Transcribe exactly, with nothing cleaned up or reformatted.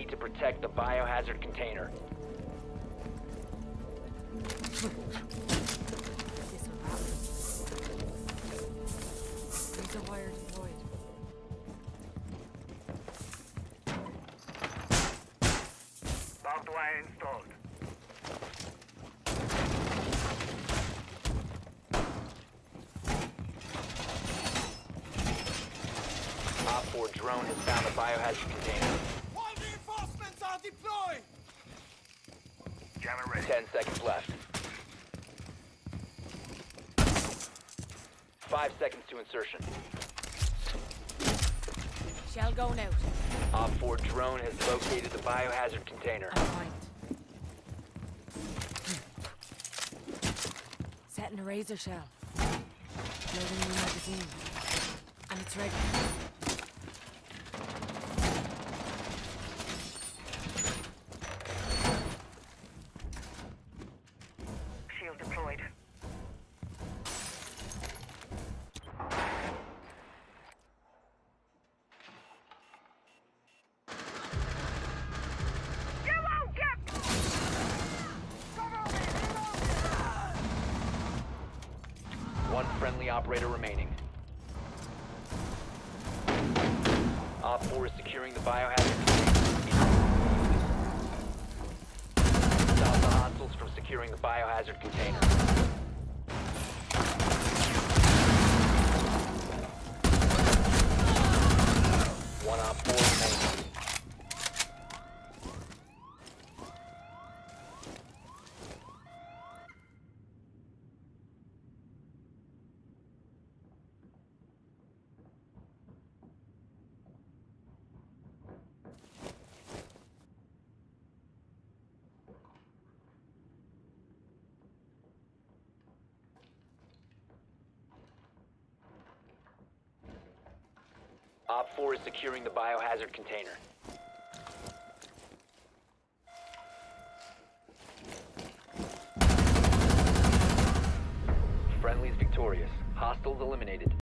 need to protect the biohazard container. This will happen. Laser wire deployed. Barbed wire installed. Op four drone has found the biohazard container. All reinforcements are deployed! Jammer ready. Ten seconds left. Five seconds to insertion. Shell going out. Op four drone has located the biohazard container. I'm fine. Setting a razor shell. Loading new magazine. And it's ready. Shield deployed. You won't get. One friendly operator remaining. Op four is securing the biohazard container. Stop the hostiles from securing the biohazard container. One Op four remaining. Op four is securing the biohazard container. Friendly's victorious. Hostiles eliminated.